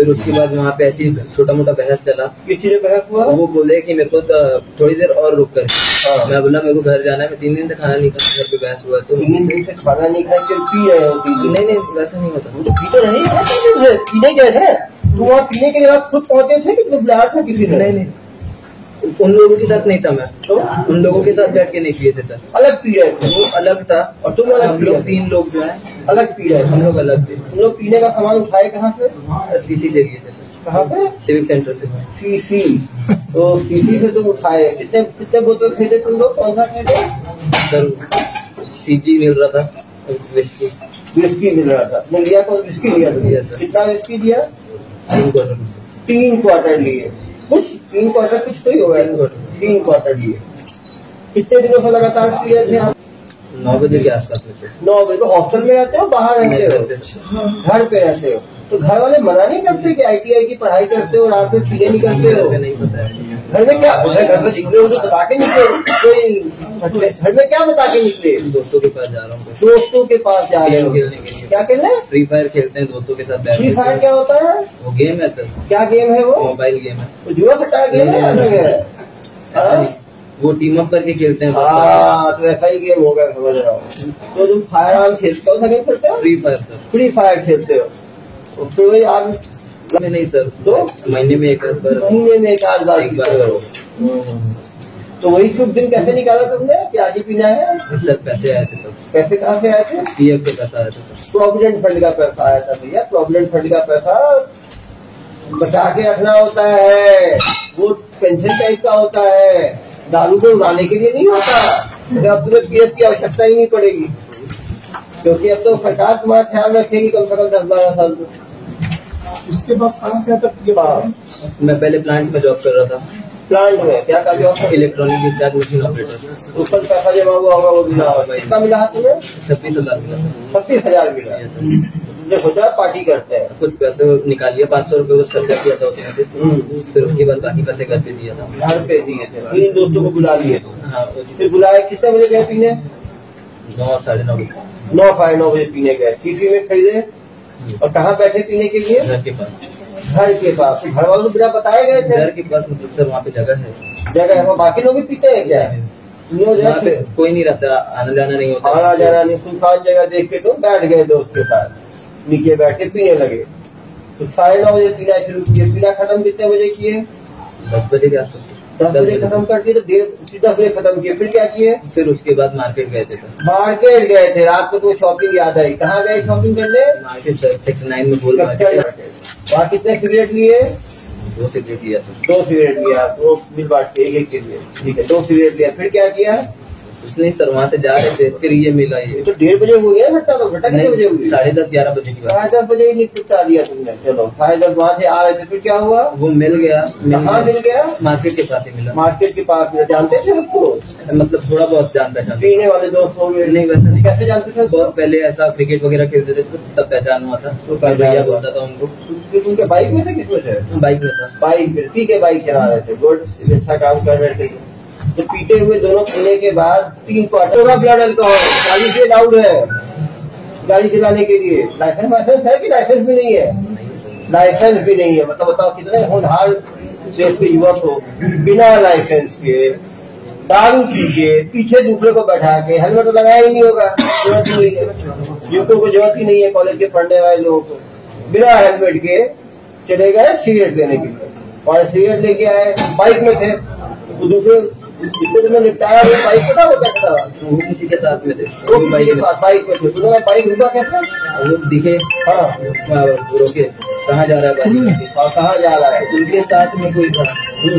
फिर उसके बाद वहाँ पे ऐसी छोटा मोटा बहस चला। किसी ने बहस हुआ? वो बोले कि मेरे को थोड़ी देर और रुक कर। मैं बोला मेरे को घर जाना है, मैं 3 दिन से खाना नहीं खाया, घर पे बहस हुआ। तो 3 दिन से खाना नहीं खाया, फिर पी रहे हो 3 दिन? नहीं वैसा नहीं होता। तो पी तो नहीं है, पीने गए थे तुम? वहाँ पीने के लिए आप खुद पहुँचे थे कि तुम बुलाया था किसी ने? नहीं उन लोगों के साथ नहीं था मैं। तो उन लोगों के साथ बैठ के नहीं पिए थे सर। अलग पी रहे थे? वो अलग था और तुम अलग? हम लोग 3 लोग जो है अलग पी रहे थे? हम लोग अलग थे। तुम लोग पीने का सामान उठाए कहाँ से? सीसी से लिए थे। कहाँ पे? सिविक सेंटर से। सीसी? तो सीसी से तुम उठाए, कितने बोतल खरीदे तुम लोग? कौन सा खरीदे सर? सीजी मिल रहा था, विस्की मिल रहा था। तुमने लिया कौन? विस्की लिया था? कितना विस्की दिया? 3 क्वार्टर लिए। कुछ 3 क्वार्टर कुछ तो ही होगा। 3 क्वार्टर लिए। कितने दिनों से लगातार पी रहे थे आप? 9 बजे के आसपास में से। 9 बजे? तो हॉस्टल में रहते हो बाहर रहते हो? घर पे रहते हो? तो घर वाले मना नहीं करते कि ITI की पढ़ाई करते हो, रात में पीने निकलते हो? नहीं पता है घर में क्या? घर में निकले हो तो बता के निकले? घर में क्या बता के निकले? दोस्तों के पास जा रहा हूँ। दोस्तों के पास जा रहे हो? खेलने के लिए। क्या खेलना है? फ्री फायर खेलते हैं दोस्तों के साथ। फ्री फायर क्या होता है? वो गेम है सर। क्या गेम है वो? मोबाइल गेम है। तो जुआ सट्टा गेम है? अलग है? वो टीम अप करके खेलते हैं। हाँ, तो ऐसा ही गेम होगा, समझ रहा हूँ। तो तुम फायर आर्म खेलते हो? गेम खेलते हो? Free fire sir. Free fire खेलते हो? तो वही आज में नहीं सर, तो महीने में एक बार। महीने में एक आध बार करो। तो वही शुभ दिन कैसे निकाला तुमने कि आज ही पीना है? सर पैसे आए थे सर। पैसे कहाँ से आए थे? PF के पैसा आया था सर। प्रोविडेंट फंड का पैसा आया था भैया। प्रोविडेंट फंड का पैसा बचा के रखना होता है, वो पेंशन टाइप का होता है, दारू को उड़ाने के लिए नहीं होता। अब तुम्हें PF की आवश्यकता ही नहीं पड़ेगी, क्योंकि अब तो सरकार तुम्हारा ख्याल रखेगी कम से कम 10-12 साल तक। इसके पास कहाँ से आता है? मैं पहले प्लांट में जॉब कर रहा था। प्लांट में क्या का job? Electronic recharge machine operator. तो कल पैसा जमा हुआ होगा, वो मिला होगा। कितना मिला तुम्हें? 26,000 मिला। 26,000 मिला? तुमने सोचा पार्टी करते हैं? कुछ पैसे निकालिए, 500 रुपए को खर्चा किया था उसमें। फिर उसके बाद बाकी पैसे घर पे दिया था। घर पे दिए थे? फिर इन दोस्तों को बुला लिए? हाँ। फिर बुलाए? कितने बजे गए पीने? 9 साढ़े 9 बजे। 9 बजे पीने गए। सीसी में खरीदे? और कहाँ बैठे पीने के लिए? घर के पास। घर के पास? घर वालों को बिना बताए गए थे? घर के पास मतलब सर वहाँ पे जगह है। जगह है? बाकी लोग भी पीते हैं क्या? वहाँ पे कोई नहीं रहता, आना जाना नहीं होता। आना जाना नहीं, सुनसान जगह देख के तो बैठ गए दोस्त के साथ, नीचे बैठ के पीने लगे। तो 9:30 बजे पीना शुरू किए। पीना खत्म कितने बजे किए? 10 बजे के आसपास। 10 बजे खत्म कर दिए? तो 10 बजे खत्म किए। फिर क्या किए? फिर उसके बाद मार्केट गए थे। मार्केट गए थे? रात को तो शॉपिंग याद आई। कहाँ गए शॉपिंग करने? मार्केट सेक्टर 9 में गोल मार्केट। वहाँ कितने सिगरेट लिए? 2 सिगरेट लिया सर। 2 सिगरेट लिया? 2 बिल बांट के एक के लिए? ठीक है, 2 सिगरेट लिया। फिर क्या किया? कुछ नहीं सर, वहाँ से जा रहे थे, फिर ये मिला। ये तो 1:30 बजे हुई है घटना? तो घटना कितने बजे हुई? 10:30-11 बजे की बात। 10:30 बजे ही निपटा दिया तुमने। चलो 10:30 वहाँ से आ रहे थे, फिर क्या हुआ? वो मिल गया। कहाँ मिल गया? मार्केट के पास ही मिला। मार्केट के पास में? जानते थे उसको? मतलब थोड़ा बहुत जान पहचान। पीने वाले दोस्त हो गए? नहीं वैसा नहीं। कैसे जानते थे? बहुत पहले ऐसा क्रिकेट वगैरह खेलते थे तब पहचान हुआ था। तो भैया बोलता था उनको। उनके बाइक में थे? किसमें थे? बाइक में था। बाइक में? ठीक है, बाइक चला रहे थे। गुड, अच्छा काम कर रहे थे। तो पीते हुए दोनों पीने के बाद 3 क्वार्टर का ब्लड अल्कोहल गाड़ी से अलाउड है, गाड़ी चलाने के लिए। लाइसेंस है कि लाइसेंस भी नहीं है? लाइसेंस भी नहीं है। मतलब बताओ कितने होनहार देश के युवक हो, बिना लाइसेंस के दारू पी के पीछे दूसरे को बैठा के, हेलमेट तो लगाया ही नहीं होगा, जरूरत ही नहीं है। युवकों को जरूरत ही नहीं है, कॉलेज के पढ़ने वाले लोगों को। बिना हेलमेट के चले गए सिगरेट लेने के लिए, और सिगरेट लेके आए, बाइक में थे। तो दूसरे इसको तुम्हें निपटाया, वो बाइक पे था? वो क्या था? वो किसी के साथ में थे। वो बाइक के पास बाइक में थे। तुम्हें बाइक रुका कैसे? वो दिखे। हाँ, रोके, कहाँ जा रहा है बाइक? और कहाँ जा रहा है? उनके साथ में कोई था।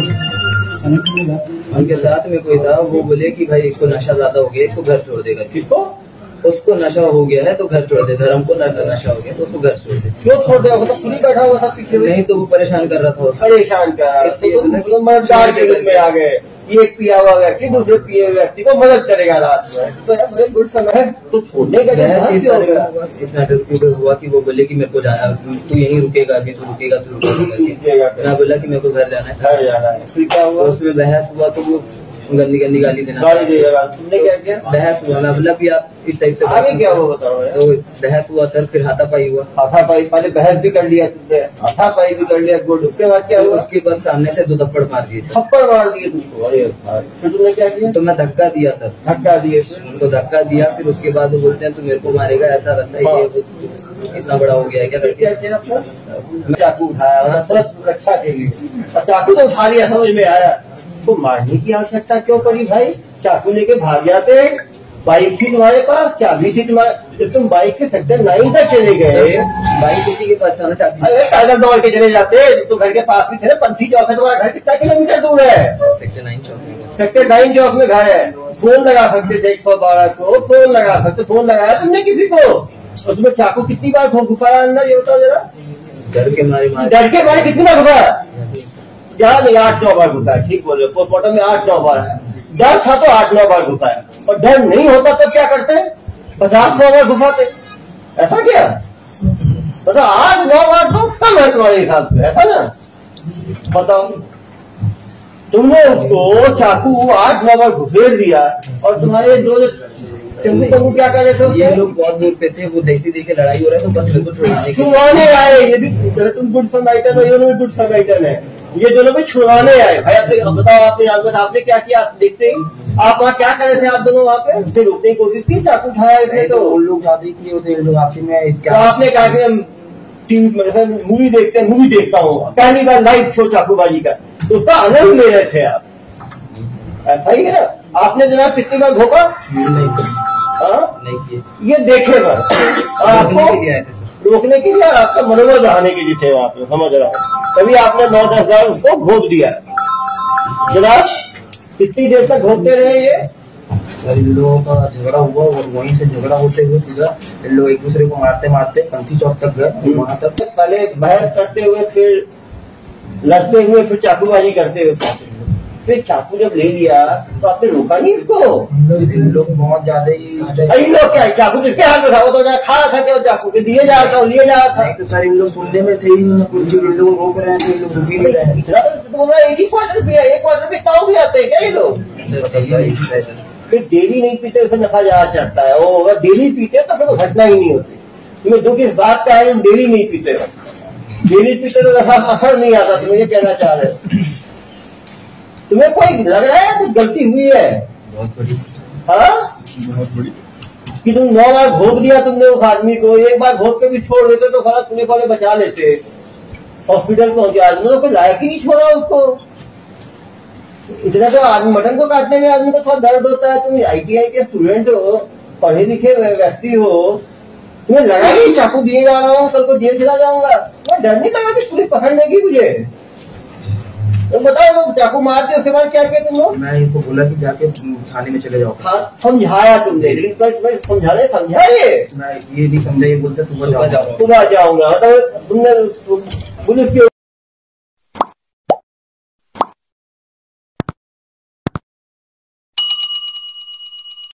उनके साथ में कोई था। वो बोले कि भाई इसको नशा ज्यादा हो गया, इसको घर छोड़ देगा। किसको? उसको नशा हो गया है तो घर छोड़ दे। धर्म को नशा हो गया तो उसको घर छोड़ दे। क्यों छोड़ दिया? वो तो खुद ही बैठा हुआ था पीछे। नहीं तो वो परेशान कर रहा था। परेशान कर रहा है। तुम मददगार के रूप में आ गए। एक पिया हुआ व्यक्ति दूसरे पिए हुए व्यक्ति को मदद करेगा रात में, तो यार बड़े गुड समय है। तो छोड़ने का इस मैटर हुआ कि वो बोले कि मेरे को जाना, तू यहीं रुकेगा, अभी तू रुकेगा मैं बोला कि मेरे को घर जाना है। घर जाना है। फिर क्या हुआ? उसमें बहस हुआ तो वो गंदी गंदी गाली देना, गाली देगा। तुमने क्या किया? बहस हुआ, मतलब कि आप इस टाइप से आगे क्या हुआ बताओ यार। तो बहस हुआ सर, फिर हाथापाई हुआ। हाथापाई, पहले बहस भी कर लिया तुमने, हाथापाई भी कर लिया, गुड। उसके बाद क्या हुआ? उसके बाद सामने से 2 थप्पड़ मार दिए सर। थप्पड़ मार दिए तुमको? अरे फिर तुमने क्या किया? तो मैं धक्का दिया सर, धक्का दिए? उनको धक्का दिया, फिर उसके बाद वो बोलते हैं तू मेरे को मारेगा, ऐसा वैसा, ये वो इतना बड़ा हो गया है क्या फिर करके। क्या किया आपने? चाकू उठाया सर सुरक्षा के लिए, और चाकू तो उठा लिया, समझ में आया। तो मारने की आवश्यकता क्यों पड़ी भाई? चाकू लेके भाग जाते, बाइक थी तुम्हारे पास, चाबी थी तुम्हारे, जब तुम बाइक से सेक्टर 9 तक चले गए, बाइक किसी के पास था चाबी, अरे पैदल दौड़ के चले जाते तो घर के पास भी थे ना, पंथी चौक है तुम्हारा घर, कितना किलोमीटर दूर है? सेक्टर 9 चौक में। सेक्टर 9 चौक में घर है। फोन लगा सकते थे 112 को, फोन लगा सकते, फोन लगाया तुमने किसी को? और तुम्हें चाकू कितनी बार घुसाया अंदर, ये बताओ जरा। डर के मारे डर के मारे कितनी बार घुसाया? यार नहीं, 8-9 बार घुसाया, ठीक बोल रहे हो। पोस्टमार्टम में 8-9 बार है। डर था तो 8-9 बार घुसाया, और डर नहीं होता तो क्या करते? 50-100 बार घुसाते। ऐसा क्या? मतलब 8-9 बार तो कम है तुम्हारे हिसाब से, ऐसा ना? बताओ, तुमने उसको चाकू 8-9 बार घुसेड़ दिया, और तुम्हारे दो चंगू क्या कर रहे थे? ये लोग बहुत दूर पे थे, वो देखते देखे लड़ाई हो रहा है तो बस मेरे को छुड़वाने के लिए। छुड़वाने आए। ये भी तुम गुड समाइटन हो, ये दोनों भी गुड समाइटन है, ये दोनों भी छुड़वाने आए। भाई अब बताओ, आपने क्या किया? देखते ही आप वहाँ क्या कर रहे थे? आप दोनों वहाँ पे उसे रोकने की कोशिश की, चाकू उठाया इसने तो उन लोग शादी किए होते लोग आपसी में क्या आपने कहा कि टीवी मूवी देखते हैं, मूवी देखता हूँ, पहली बार लाइव शो चाकूबाजी का, तो उसका आनंद ले रहे थे आप। ऐसा ही है ना? आपने जनाब कितनी बार भोगा? नहीं किए, ये देखे बस, और आपको रोकने के लिए, आपका मनोबल बढ़ाने के लिए थे वहाँ पे, समझ रहा हूँ। तभी आपने 9-10 बार उसको घोप दिया। जनाब कितनी देर तक घोपते रहे ये? इन लोगों का झगड़ा हुआ, और वहीं से झगड़ा होते हुए सीधा इन लोग एक दूसरे को मारते मारते पंथी चौक तक गए। वहां तक पहले बहस करते हुए, फिर लड़ते हुए, फिर चाकूबाजी करते हुए, फिर चाकू जब ले लिया तो आपने रोका नहीं इसको? इन लोग बहुत ज्यादा ही, इन लोग क्या चाकू किसके हाथ में था? वो तो खा रहा था क्या? चाकू के दिए जा रहा था, लिए जा रहा था। तो सर इन लोग सुनने में थे, कुछ इन लोग रोक रहे हैं तो इन लोग रुक ही नहीं रहे हैं। इतना तो बोल रहा है, 1 ही क्वार्टर रुपया, 1 क्वार्टर रुपये ताऊ भी आते हैं क्या ये लोग? फिर डेली नहीं पीते उसे नफा ज्यादा चढ़ता है। वो अगर डेली पीते तो फिर तो घटना ही नहीं होती। तुम्हें दुख इस बात का है, डेली नहीं पीते हो, डेली पीते तो नफा असर नहीं आता। तुम्हें ये कहना चाह रहे हो? तुम्हें कोई लग रहा है कुछ गलती हुई है? बहुत बड़ी, हाँ, बहुत बड़ी। कि तुम 9 बार घोप दिया तुमने उस आदमी को, 1 बार घोप के भी छोड़ देते तो सारा पुलिस वाले बचा लेते, हॉस्पिटल पहुंच गया। आदमी तो कोई लायक ही नहीं छोड़ा उसको। इतना तो आदमी, मटन को काटने में आदमी को थोड़ा दर्द होता है। तुम ITI के स्टूडेंट हो, पढ़े लिखे व्यक्ति हो, तुम्हें लगा नहीं चाकू दिए जा रहा हूँ, कल को जेल चला जाऊंगा? तुम्हें डर नहीं लगा कि पुलिस पकड़ लेगी मुझे? तो बताओ, चाकू मार के उसके बाद क्या किया तुम लोग? मैं इनको बोला कि जाके थाने में चले जाओ। हाँ, समझाया तुमने, लेकिन तुम्हें समझाने समझा ये? मैं ये नहीं समझा, ये बोलते सुबह जाओ, सुबह जाऊंगा। मतलब तुमने पुलिस के